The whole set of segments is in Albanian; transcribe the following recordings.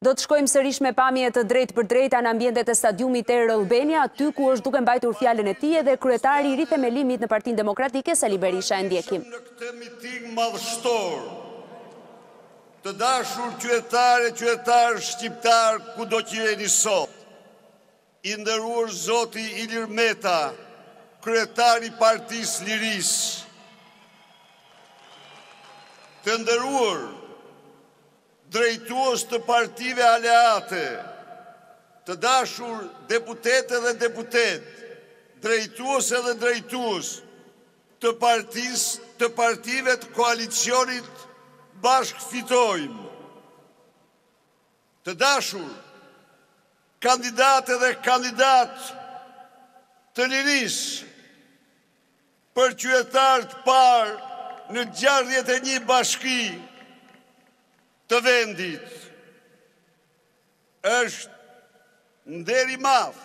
Do të shkojmë sërish me pamje të drejtë për drejta në ambientet e stadiumit Air Albania, aty ku është duke mbajtur fjalën e tij edhe kryetari i rithemelimit në Partinë Demokratike Sali Berisha e ndjekim. Në këtë miting madhështor, të dashur qytetarë shqiptar kudo që jeni sot, i nderuar zoti Ilir Meta, kryetari i Partisë Lirisë, të nderuar drejtues të partive aleate, të dashur deputete dhe deputet, drejtuese dhe drejtues të partive të koalicionit Bashk Fitojmë, të dashur kandidate dhe kandidat të Lirisë për qytetar të parë në 61 bashki të vendit. Është nder i madh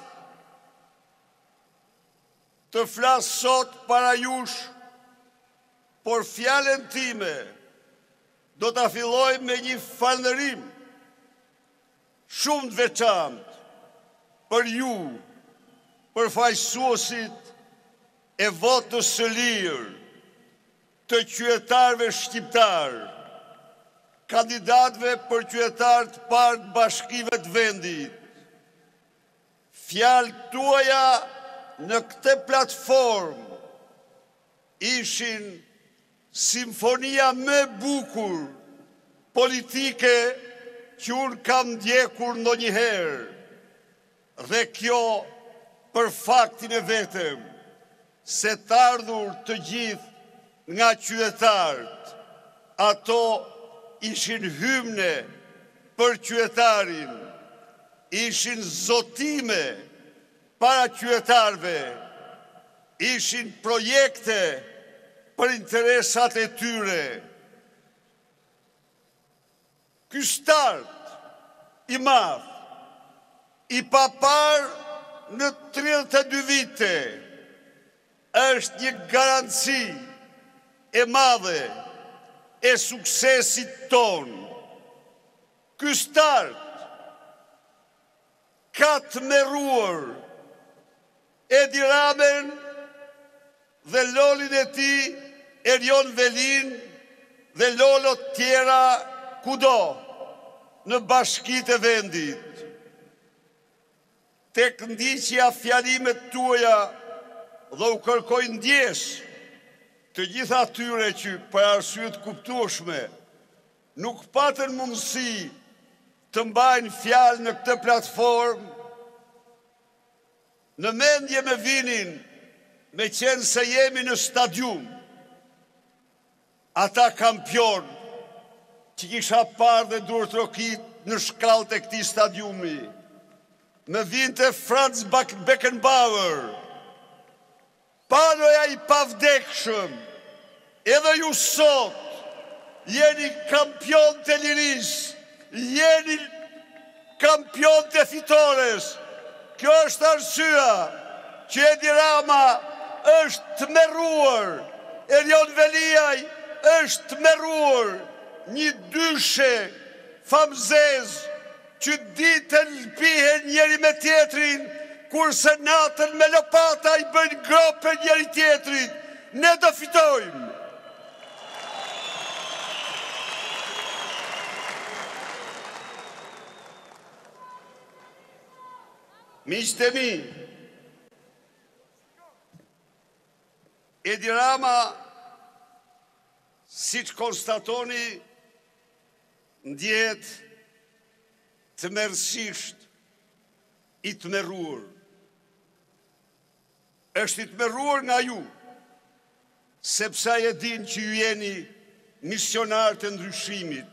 të flas sot para jush, por fjalën time do ta filloj me një falënderim shumë të veçantë për ju, për faqësuesit e votës së lirë të qytetarëve shqiptarë, kandidatëve për qytetar të parë të bashkive të vendit. Fjalët tuaja në këtë platformë ishin simfonia më e bukur politike që unë kam ndjekur ndonjëherë. Dhe kjo për faktin e vetëm se të ardhur të gjithë nga qytetarët, ato ishin hymne për qytetarin, ishin zotime para qytetarve, ishin projekte për interesat e tyre. Ky start i madh, i papar në 32 vite, është një garanci e madhe e suksesit ton. Ky start ka të meruar Edi Ramen dhe lolin e tij Erion Velin dhe lolot tjera kudo në bashkitë e vendit. Tek ndiqja fjalimet tuaja dhe u kërkoj ndjes të gjitha atyre që për arsye të kuptueshme nuk patën mundësi të mbajnë fjalë në këtë platformë, në mendje me vinin me qenë se jemi në stadium, ata kampion që kisha parë dhe dur trokit në shkallët e këtij stadiumi, me vinte Franz Beckenbauer, Panoja i pavdekshëm, edhe ju sot jeni kampion të Lirisë, jeni kampion të fitores. Kjo është arsyeja që Edi Rama është të meruar, Erion Veliaj është të meruar, një dyshe famzez që ditën lpihen njeri me tjetrin, kurse natën me lopata i bëjnë grope njeri tjetrit. Ne do fitojmë. Miqtë e mi, Edi Rama, si që konstatoni, ndjet të mërësisht i të meruar. Është i të meruar nga ju, sepse e din që ju jeni misionar të ndryshimit.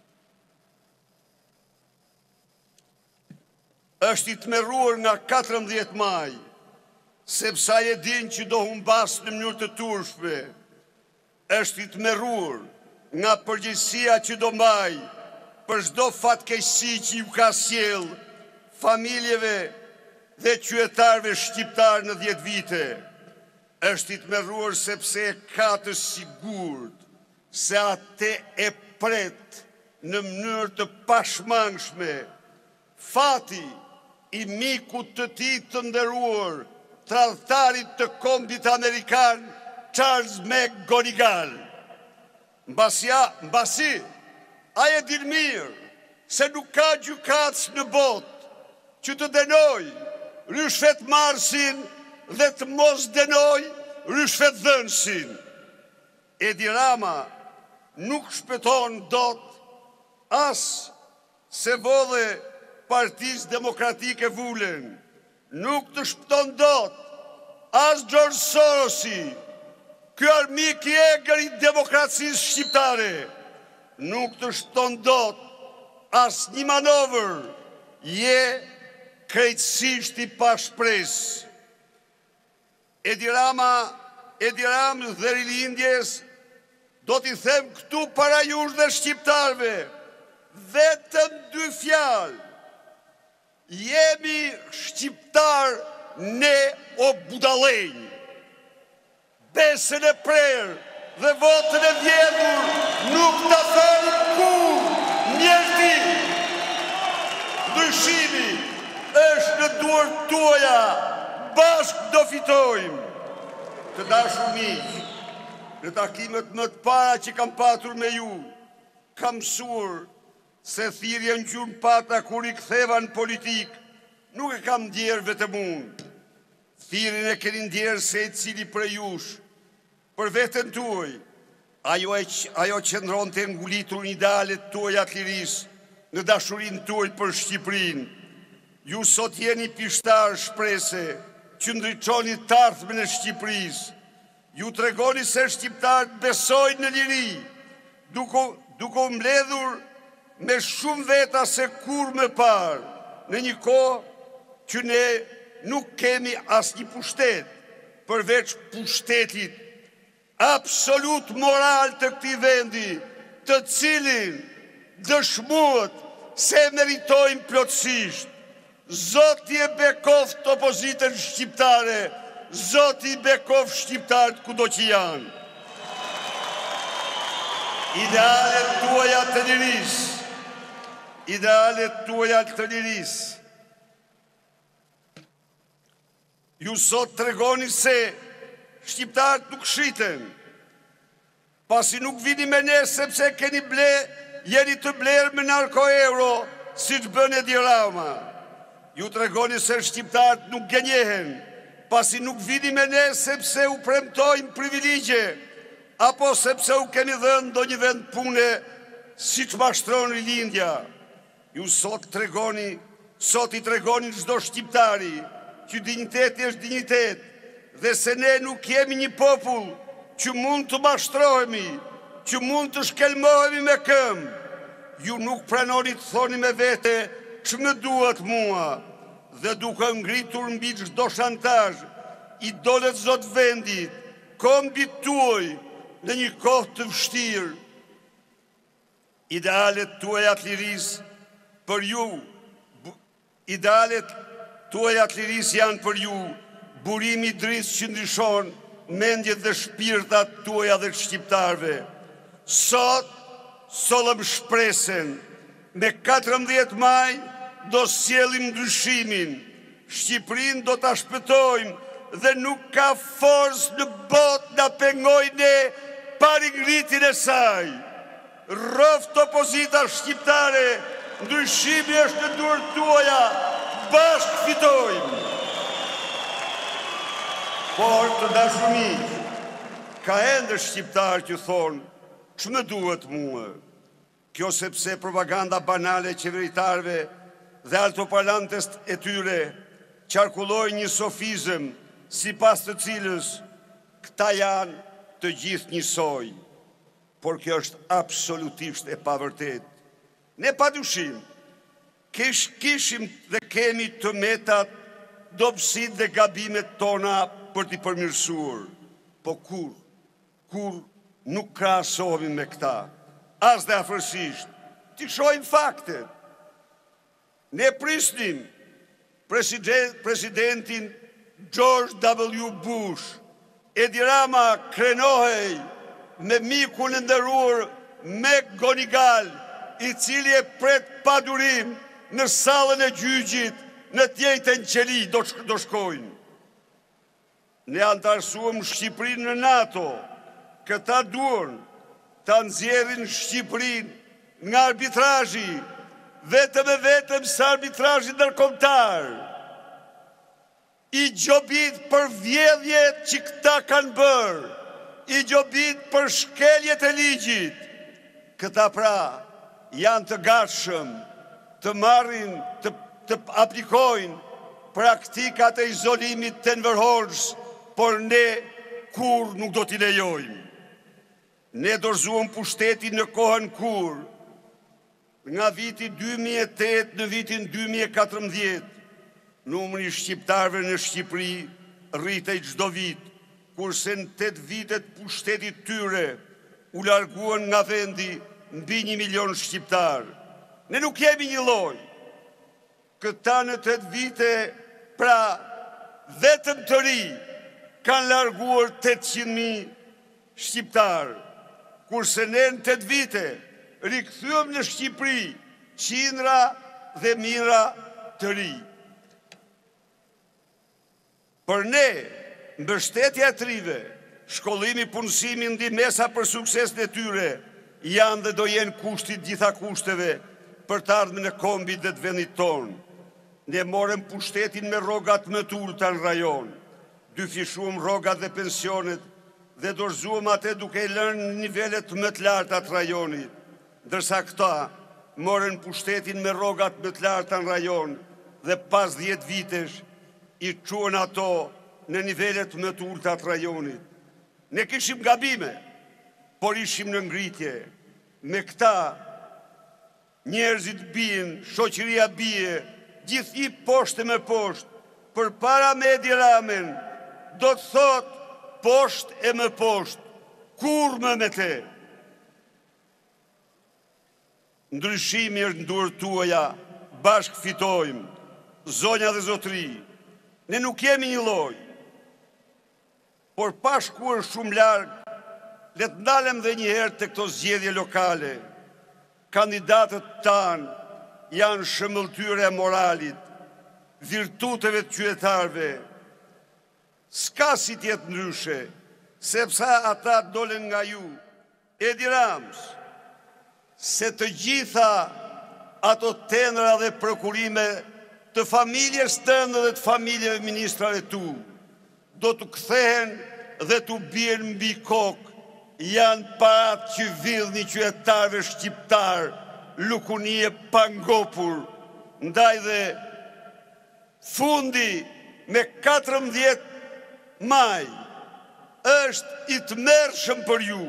Është i të meruar nga 14 maj, sepse e din që do humbas në mënyrë të turshme. Është i të meruar nga përgjegjësia që do mbaj për çdo fatkeqësi që ju ka sjell familjeve dhe qytetarëve shqiptar në 10 vite. Është i të meruar sepse ka të sigurt se atë e pret në mënyrë të pashmangshme. Fati i mikut të tij të nderuar, tradhtarit të Kombit Amerikan, Charles McGonigal. Mbasi, a e din mirë se nuk ka gjykatës në botë që të denoj rishvetmarrësin dhe të mos denoj rishvetdhënësin. Edi Rama nuk shpëton dot as se vodhe Partisë Demokratike Vulen, nuk të shpëton dot as George Sorosi, ky armik i egër i demokracisë shqiptare, nuk të shpëton dot as një manovër je krejtësisht i pashpresë. Edi Ramës dhe rilindjes do t'i them këtu para jush dhe shqiptarve, vetëm 2 fjalë. Jemi shqiptar ne o budallënj. Besën e prerë dhe votën e vjedhur nuk ta thoni kur mjeshti. Ndryshimi është në duart tuaja, bashkë do fitojmë. Të dashur miq, në takimet më të para që kam patur me ju, kam mësuar se thirrja në gjurmë pata kur i ktheva në politik, nuk e kam ndjerë vetëm unë. Thirrjen e keni ndjerë se i cili prej jush, për veten tuaj, ajo qëndronte ngulitur në idealet tuaja të lirisë, në dashurinë tuaj për Shqipërinë. Ju sot jeni pishtar shprese që ndriçoni të ardhmen e Shqipërisë. Ju tregoni se shqiptarët besojnë në liri, duke u mbledhur me shumë veta se kur më parë, në një kohë që ne nuk kemi asnjë pushtet, përveç pushtetit absolut moral të këtij vendi, të cilin dëshmuat se meritojnë plotësisht. Zoti e bekoft opozitën shqiptare, Zoti i bekoft shqiptarët kudo që janë. Idealet tuaja të lirisë. Ju sot tregoni se shqiptarët nuk shiten, pasi nuk vini me ne sepse jeni të blerë me narko-euro, si që bën Edi Rama. Ju tregoni se shqiptarët nuk gënjehen, pasi nuk vini me ne sepse u premtojnë privilegje, apo sepse u keni dhënë ndonjë vend pune, si që mashtron rilindja. Ju sot i tregoni çdo shqiptari që dinjiteti është dinjitet, dhe se ne nuk jemi një popull që mund të mashtrohemi, që mund të shkelmohemi me këmbë. Ju nuk pranoni të thoni me vete që më duhet mua, dhe duke ngritur mbi çdo shantazh, i dolet zot vendit, kombit tuaj në një kohë të vështirë. Idealet tuaja të lirisë për ju, janë për ju, burimi drisë që ndryshon mendjet dhe shpirtat tuaja dhe shqiptarve. Sot, sollëm shpresen, me 14 maj do sjellim ndryshimin, Shqipërinë do ta shpëtojmë dhe nuk ka forcë në botë na pengojë ne pari ngritjen e saj. Rroft opozita shqiptare, ndryshimi është në duart tuaja, bashkë fitojmë. Por të dashur miq, ka ende shqiptarë që thonë, ç'më duhet mua? Kjo sepse propaganda banale qeveritarëve dhe altoparlantes e tyre qarkullojnë një sofizëm sipas të cilës këta janë të gjithë njësoj. Por kjo është absolutisht e pavërtet. Ne padyshim kishim dhe kemi të metat, dobësitë dhe gabimet tona për t'i përmirësuar. Po kur nuk krahasohemi me këta, as dhe afërsisht, t'i shohim faktet. Ne prisnim presidentin George W. Bush, Edi Rama krenohej me mikun e nderuar McGonigal, i cili e pret pa durim në sallën e gjyqit, në tjetën qeli do shkojnë. Ne antarësuam Shqipërinë në NATO, këta duan të nxjerrin Shqipërinë nga arbitrazhi, vetëm sa arbitrazhi ndërkombëtar. I gjobit për vjedhjet që këta kanë bërë, i gjobit për shkeljet e ligjit. Këta pra janë të gatshëm të marrin, të aplikojnë praktikat e izolimit të Enver-Hoxhës, por ne kur nuk do t'i lejojmë. Ne dorëzuam pushtetin në kohën kur, nga viti 2008 në vitin 2014, numri i shqiptarëve në Shqipëri rritej çdo vit, kurse në 8 vitet pushtetit tyre u larguan nga vendi mbi 1 milion shqiptar. Ne nuk jemi një lloj. Këta në 8 vite, pra vetëm të ri, kanë larguar 800.000 shqiptar, kurse ne në 8 vite rikthyem në Shqipëri qindra dhe mijëra të ri. Për ne, mbështetja e trive, shkollimi, punësimi, ndihmesa për suksesin e tyre, janë dhe do jenë kushtit gjitha kushteve për të ardhmen e kombit dhe të vendit tonë. Ne morëm pushtetin me rrogat më të ulta në rajon, dyfishuam rrogat dhe pensionet dhe dorëzuam atë duke i lënë në nivelet më të larta të rajonit, ndërsa këta morën pushtetin me rrogat më të larta në rajon dhe pas 10 vitesh i çuan ato në nivelet më të ulta të rajonit. Ne kishim gabime, por ishim në ngritje. Me këta njerëzit bien, shoqëria bie, gjithi poshtë me poshtë, për para me Edi Ramen, do të thot poshtë e më poshtë, kur më me te. Ndryshimi është në dorë tuaja, bashkë fitojmë, zonja dhe zotri. Ne nuk jemi një lloj, por pa shkuar shumë larg, le të ndalem dhe një herë të këto zgjedhje lokale. Kandidatët tanë janë shëmbulltyre e moralit, virtuteve të qytetarëve. S'ka si tjetë ndryshe, sepse ata dolen nga ju. Edi Rams, se të gjitha ato tendra dhe prokurime të familjes tënde dhe të familjeve ministrave tu, do të kthehen dhe të bien mbi kokë, janë parat që vidhni qytetarëve shqiptar, lukunie pangopur, ndaj dhe fundi me 14 maj është i tmerrshëm për ju.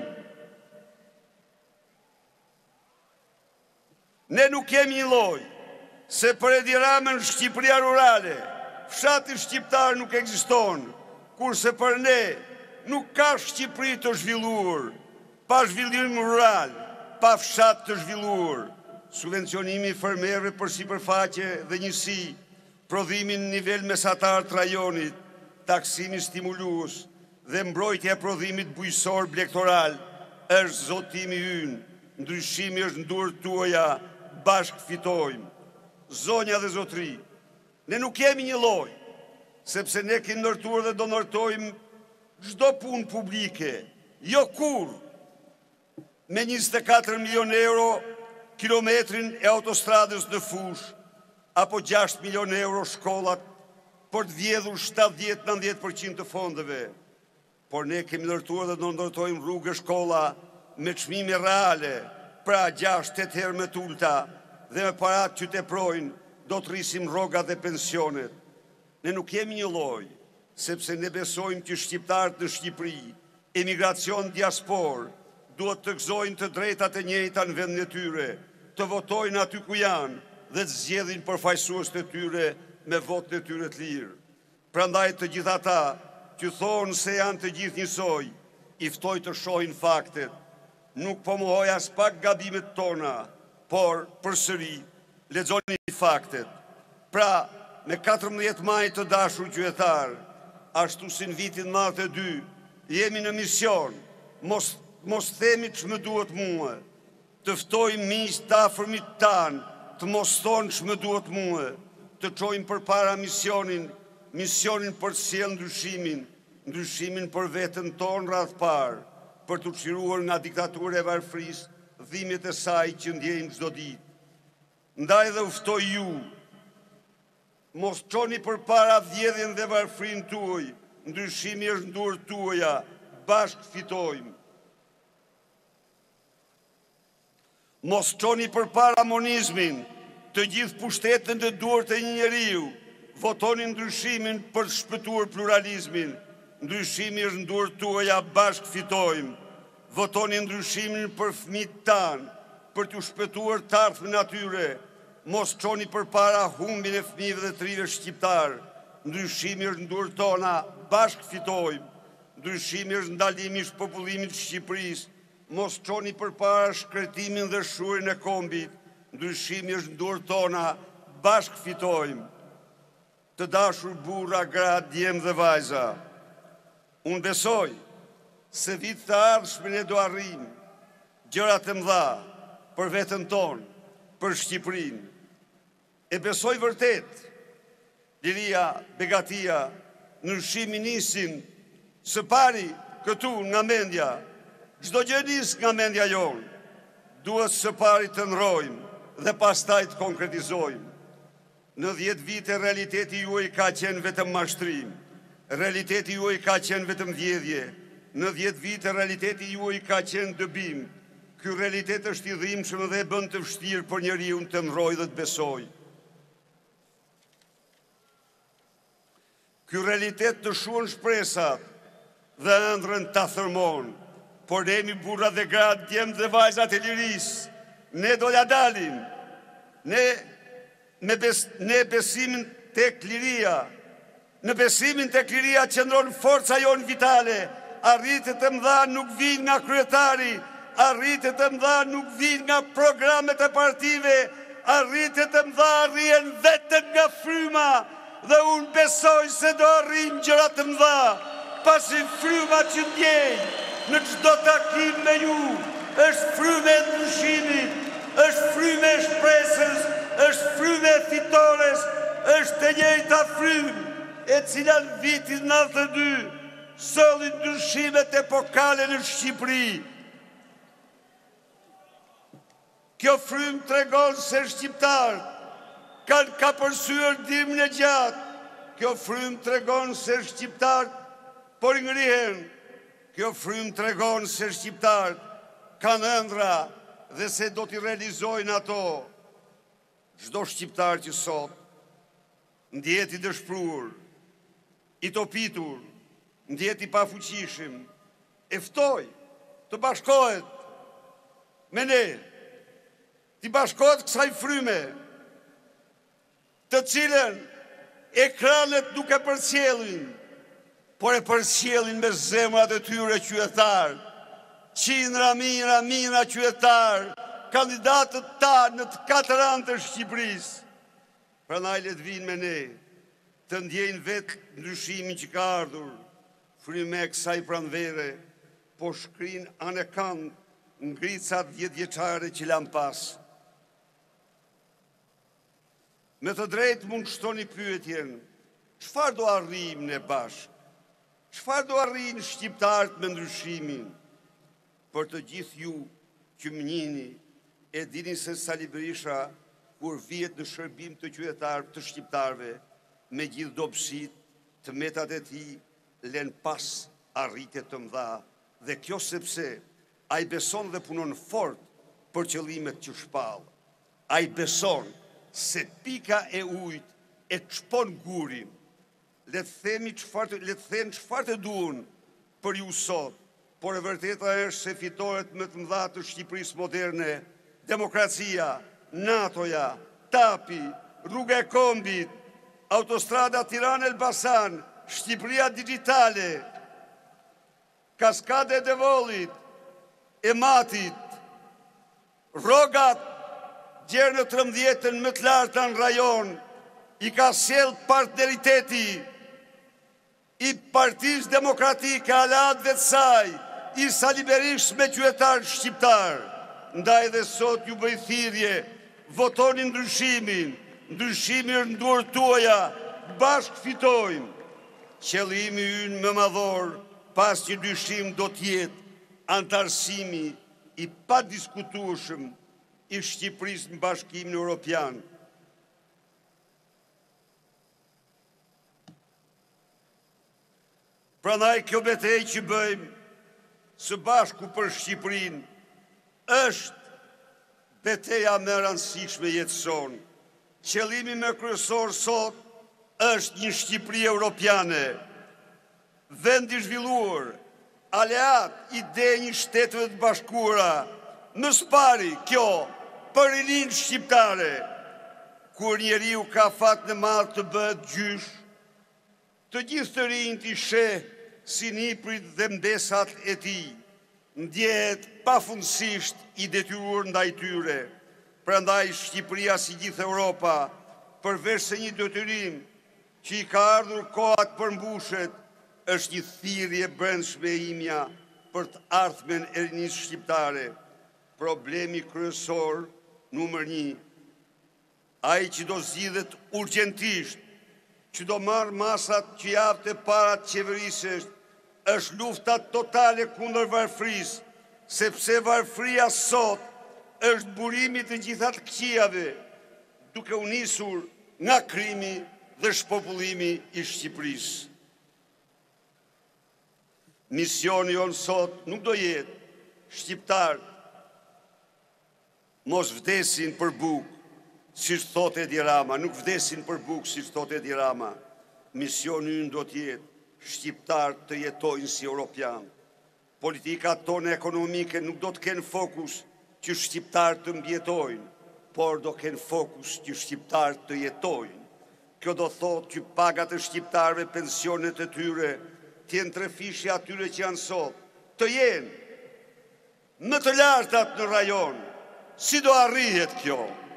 Ne nuk kemi një lloj, se për Edi Ramën Shqipëria rurale, fshati shqiptar nuk ekziston, kurse për ne nuk ka Shqipëri të zhvilluar, pa zhvillim rural, pa fshat të zhvilluar. Subvencionimi i fermerëve për sipërfaqe dhe njësi, prodhimi në nivel mesatar të rajonit, taksimi stimulues dhe mbrojtja e prodhimit bujqësor blektoral është zotimi ynë, ndryshimi është në dorë tuaja, bashkë fitojmë. Zonja dhe zotri, ne nuk jemi një lloj, sepse ne kemi ndërtuar dhe do ndërtojmë çdo punë publike, jo kur, me 24 milion euro kilometrin e autostradës në fush, apo 6 milion euro shkollat për të vjedhur 70-90% të fondeve. Por ne kemi ndërtuar dhe do ndërtojmë rrugë shkolla me çmime reale, pra 6-8 herë më të ulta, dhe me parat që teprojnë, do të rrisim rrogat dhe pensionet. Ne nuk jemi një lloj, sepse ne besojmë që shqiptarët në Shqipëri, emigracion diaspor, duhet të gëzojnë të drejtat e njëjta në vendin e tyre, të votojnë aty ku janë dhe të zgjedhin përfaqësues të tyre me votën e tyre të lirë. Prandaj të gjithë ata që thonë se janë të gjithë njësoj, i ftoj të shohin faktet. Nuk po mohoj as pak gabimet tona, por përsëri lexoni faktet. Pra, me 14 maj të dashur qytetar, ashtu si në vitin 92, jemi në mision, mos themi që më duhet mua. të ftojmë miq të afërmit tanë, të mos thonë ç'më duhet mua, të çojmë përpara misionin për të sjellë ndryshimin për veten tonë radh parë, për të çliruar nga diktatura e varfërisë, dhimbjet e saj që ndjejmë çdo ditë. Ndaj dhe u ftoj ju, mos çoni përpara vjedhjen dhe varfërinë tuaj, ndryshimi është në dorët tuaja, bashkë fitojmë. Mos çoni përpara monizmin, të gjithë pushtetën në duart e një njeriu, votoni ndryshimin për të shpëtuar pluralizmin. Ndryshimi është në duart tuaja, bashkë fitojmë. Votoni ndryshimin për fëmijët tanë, për t'u shpëtuar të ardhmen atyre. Mos çoni përpara humbin e fëmijëve dhe të rinjve shqiptar. Ndryshimi është në duart tona, bashkë fitojmë. Ndryshimi është ndalimi i shpopullimit të Shqipërisë. Mos çoni përpara shkretimin dhe shurin e kombit. Ndryshimi është në duart tona, bashkë fitojmë. Të dashur burra, gra, djem dhe vajza, unë besoj se vitet të ardhshme ne do arrijmë gjëra të mëdha për veten tonë, për Shqipërinë. E besoj vërtet, liria, begatia, ndryshimi nisin së pari këtu nga mendja. Çdo gjë nis nga mendja jonë. Duhet së pari të ndrojmë dhe pastaj të konkretizojmë. Në 10 vite realiteti juaj ka qenë vetëm mashtrim. Realiteti juaj ka qenë vetëm vjedhje. Në 10 vite realiteti juaj ka qenë dëbim. Ky realitet është i dhimbshëm dhe e bën të vështirë për njeriu të ndrojë dhe të besojë. Ky realitet të shuan shpresat dhe ëndrrën ta thërmon. Por ne jemi burra dhe gra, djem dhe vajzat e lirisë. Ne do ja dalim. Ne besimin tek liria. Në besimin tek liria qëndron forca jonë vitale. Arritjet e mëdha nuk vijnë nga kryetari, arritjet e mëdha nuk vijnë nga programet e partive, arritjet e mëdha arrijën vetëm nga fryma, dhe unë besoj se do arrijmë gjëra të mëdha, pasi fryma që ndjej në çdo takim me ju është fryme e ndryshimit, është fryme e shpresës, është fryme e fitores, është e njëjta frymë e cila në vitin 92 solli ndryshimet epokale në Shqipëri. Kjo frymë tregon se shqiptarët kanë kapërsyer dimrin e gjatë. Kjo frymë tregon se shqiptarët po ngrihen. Kjo frymë tregon se shqiptarët kanë ëndra dhe se do t'i realizojnë ato. Çdo shqiptar që sot ndjehet i dëshpëruar, i topitur, ndjehet i pafuqishëm, e ftoj të bashkohet me ne, të bashkohet kësaj fryme, të cilën ekranet nuk e përcjellin, por e përcjellin me zemrat e tyre qytetar, qindra mijëra qytetar, kandidatët ta në të 4 anë të Shqipërisë. Prandaj le të vinë me ne, të ndjejnë vetë ndryshimin që ka ardhur, fryme e kësaj pranvere, po shkrin anë kanë ngricat 10 vjeçare që lan pas. Me të drejtë mund të shtoni pyetjen, çfarë do arrijmë ne bashkë? Çfarë do arrijnë shqiptarët me ndryshimin? Për të gjithë ju që më njihni, e dini se Sali Berisha, kur vihet në shërbim të qytetarëve të shqiptarëve, me gjithë dobësitë, të metat e tij lën pas arritje të mëdha, dhe kjo sepse ai beson dhe punon fort për qëllimet që shpall. Ai beson se pika e ujit e çpon gurin. Le të them çfarë të duan për ju sot, por e vërteta është se fitoret më të mëdha të Shqipërisë moderne, demokracia, NATO-ja, TAP-i, rruga e kombit, autostrada Tiranë-Elbasan, Shqipëria digjitale, kaskade e Devollit, e Matit, rrogat gjerë në 13-ën më të larta në rajon, i ka sjell partneriteti i Partisë Demokratike, aleatëve të saj, i Sali Berishës me qytetarë shqiptar. ndaj dhe sot ju bëj thirrje, votoni ndryshimin, ndryshimi është në dorë tuaja, bashkë fitojmë. Qëllimi ynë më madhor, pas që dyshim do t'jetë antarësimi i pa diskutueshëm i Shqipërisë në Bashkimin Evropian. Prandaj kjo betejë që bëjmë së bashku për Shqipërinë është betejë më e rëndësishme jetëson. Qëllimi më kryesor sot është një Shqipëri evropiane, vend i zhvilluar, aleat i denjë Shteteve të Bashkuara, më së pari kjo për rininë shqiptare, kur njeriu ka fat në madh të bëhet gjysh, të gjithë të rinjt i sheh si niprit dhe mbesat e tij, ndjehet pafundësisht i detyruar ndaj tyre. Prandaj Shqipëria, si gjithë Europa, përveç se një detyrim që i ka ardhur koha të përmbushet, është një thirrje brendshme e imja për të ardhmen e rinisë shqiptare. Problemi kryesor numër 1, ai që do zgjidhet urgjentisht, që do marrë masat që javët e para të qeverisë, është lufta totale kundër varfërisë, sepse varfëria sot është burimi të gjitha të këqijave, duke u nisur nga krimi dhe shpopullimi i Shqipërisë. Misioni jonë sot nuk do jetë shqiptarët mos vdesin për bukë, si thot Edi Rama, nuk vdesin për bukë, si thot Edi Rama. Misioni ynë do t'jetë shqiptarët të jetojnë si europian. Politika tonë ekonomike nuk do të kenë fokus që shqiptarët të mbjetojnë, por do kenë fokus që shqiptarët të jetojnë. Kjo do thotë që pagat e shqiptarëve, pensionet e tyre, t'jenë trefishje atyre që janë sot, të jenë më të lartat në rajon. Si do arrihet kjo?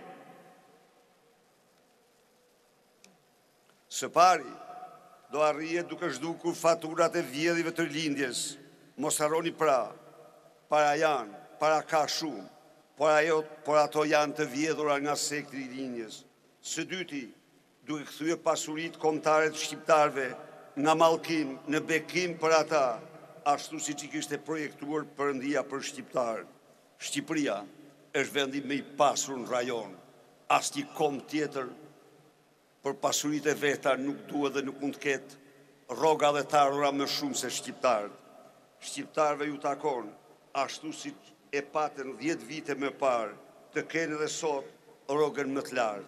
Së pari, do arrihet duke zhdukur faturat e vjedhive të lindjes. Mos harroni pra, para janë, para ka shumë, por ato janë të vjedhura nga sekti i lindjes. Së dyti, duke kthyer pasuritë kombëtare të shqiptarëve nga mallkim në bekim për ata, ashtu siç i kishte projektuar Perëndia për shqiptarët. Shqipëria është vendi më i pasur në rajon. Asnjë kombë tjetër për pasuritë e veta nuk duhet dhe nuk mund të ketë rroga dhe të ardhura më shumë se shqiptarët. Shqiptarëve ju takon, ashtu siç e patën 10 vite më parë, të kenë edhe sot rrogën më të lartë.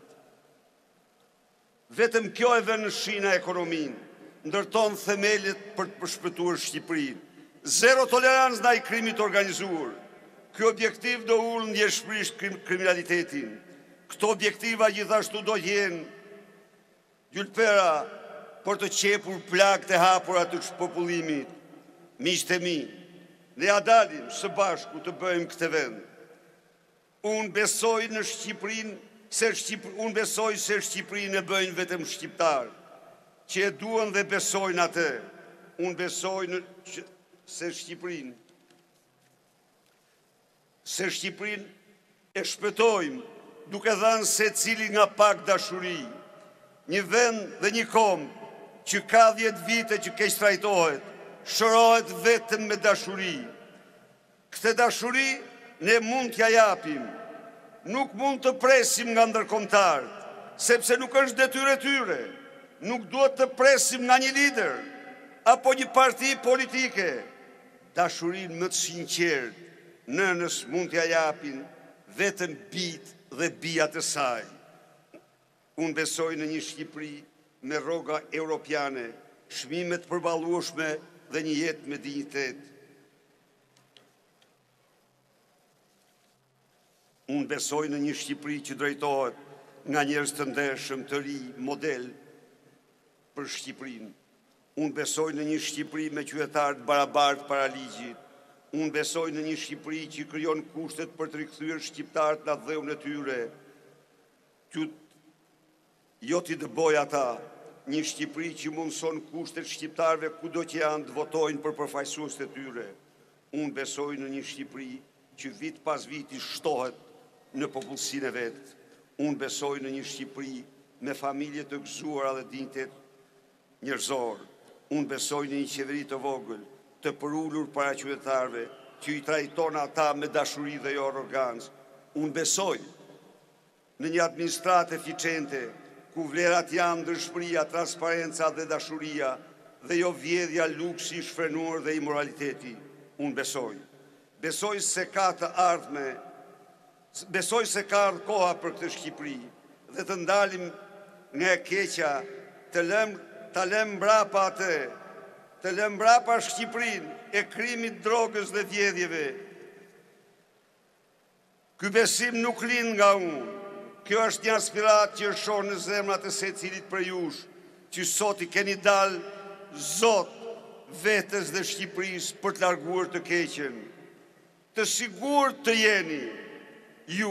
Vetëm kjo e vën në shina ekonominë, ndërton themelet për të përshpëtuar Shqipërinë. Zero tolerancë ndaj krimit organizuar. Ky objektiv do ulë ndjeshmërisht kriminalitetin. Këto objektiva gjithashtu do jenë gjylpera për të qepur plagët e hapura të shpopullimit. Miqtë e mi, ne ja dalim së bashku të bëjmë këtë vend. Unë besoj në Shqipërinë, unë besoj se Shqipërinë e bëjnë vetëm shqiptarë, që e duan dhe besojnë atë. Unë besoj se Shqipërinë e shpëtojmë duke dhënë secili nga pak dashuri. Një vend dhe një kombë që ka 10 vite që keq trajtohet, shërohet vetëm me dashuri. Këtë dashuri ne mund t'ja japim. Nuk mund të presim nga ndërkombëtarët, sepse nuk është detyrë e tyre. Nuk duhet të presim nga një lider apo një parti politike. Dashurinë më të sinqertë nënës mund t'ja japin vetëm bitë dhe bijat e saj. Unë besoj në një Shqipëri me rroga europiane, çmime të përballueshme dhe një jetë me dinjitet. Unë besoj në një Shqipëri që drejtohet nga njerëz të ndershëm, të ri, model për Shqipërinë. Unë besoj në një Shqipëri me qytetarë të barabartë para ligjit. Unë besoj në një Shqipëri që krijon kushtet për të rikthyer shqiptarët në dheun e tyre, jo t'i dëboj ata. Një Shqipëri që mundson kushtet shqiptarëve kudo që janë të votojnë për përfaqësuesit e tyre. Unë besoj në një Shqipëri që vit pas viti shtohet në popullsinë e vetë. Unë besoj në një Shqipëri me familje të gëzuara dhe dinjitet njerëzor. Unë besoj në një qeveri të vogël, të përullur para qytetarëve, që i trajton ata me dashuri dhe jo arrogancë. Unë besoj në një administratë eficiente, ku vlerat janë ndërshmëria, transparenca dhe dashuria, dhe jo vjedhja, luksi, shfrenuar dhe immoraliteti. Unë besoj. Besoj se ka të ardhme, besoj se ka ardhë koha për këtë Shqipëri, dhe të ndalim nga e keqja, të lëm mbrapa atë, të lëm mbrapa Shqipërinë e krimit, drogës dhe vjedhjeve. Ky besim nuk lind nga unë. Kjo është një aspirat që është shohë në zemrat e secilit për jush, që sot i keni dalë Zot vetës dhe Shqipërisë për të larguar të keqen. Të sigur të jeni ju,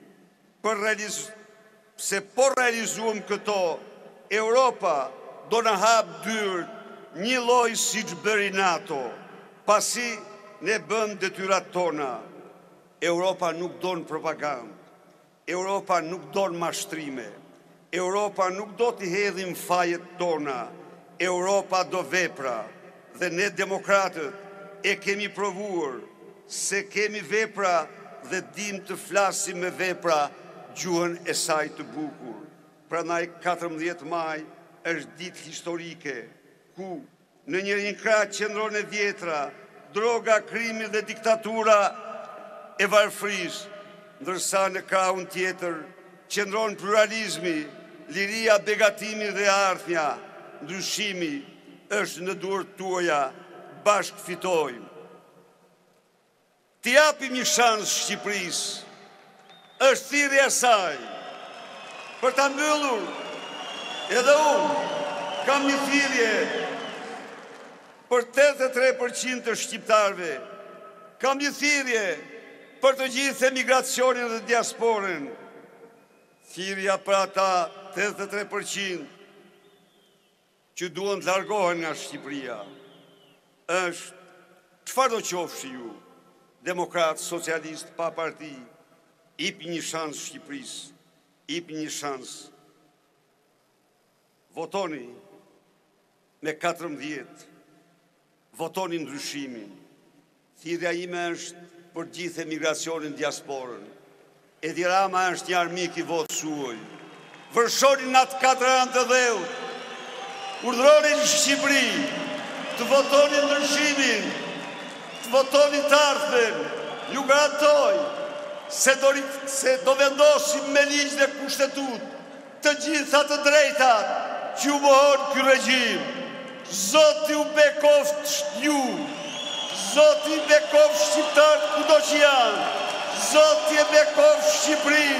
se po realizuam këto, Europa do në hapë dyrt një lloj siç bëri NATO, pasi ne bëm detyrat tona. Europa nuk don propagandë. Europa nuk don mashtrime. Europa nuk do t'i hedhim fajet tona. Europa do vepra. Dhe ne demokratët e kemi provuar se kemi vepra dhe dim të flasim me vepra gjuhën e saj të bukur. Prandaj 14 maj është ditë historike, ku në njërin krah qëndron e vjetra, droga, krimi dhe diktatura e varfërisë, ndërsa në krahun tjetër qëndron pluralizmi, liria, begatimi dhe ardhmja. Ndryshimi është në duart tuaja, bashkë fitojmë. T'i japim një shans Shqipërisë, është thirrja e saj për ta mbyllur. Edhe unë kam një thirrje për 83% të shqiptarëve. Kam një thirrje për të gjithë emigracionin dhe diasporën. Thirrja për ata 83% që duhen të largohen nga Shqipëria është: çfarë do qofshi ju, demokrat, socialist, pa parti, jepni një shans Shqipërisë, jepni një shans. Votoni me 14, votoni ndryshimin. Thirrja ime është për gjithë emigracionin, diasporën. Edi Rama është një armik i votës suaj. Vërshoni në atë 4 anë të dheut. Urdhëroni në Shqipëri të votoni ndryshimin, të votoni të ardhmen. Ju garantoj se do vendosim me ligj dhe kushtetut të gjitha të drejtat që u mohon ky regjim. Zoti u bekoft ju, Zoti bekoft shqiptarët kudo që janë, Zoti e bekoft Shqipërinë.